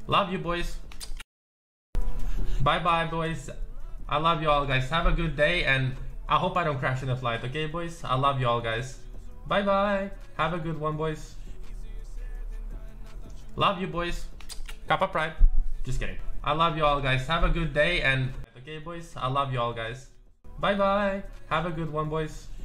Love you, boys. Bye bye, boys. I love you all, guys. Have a good day, and I hope I don't crash in the flight, okay, boys? I love you all, guys. Bye bye. Have a good one, boys. Love you, boys. Kappa Pride. Just kidding. I love you all, guys. Have a good day, and okay, boys? I love you all, guys. Bye bye. Have a good one, boys.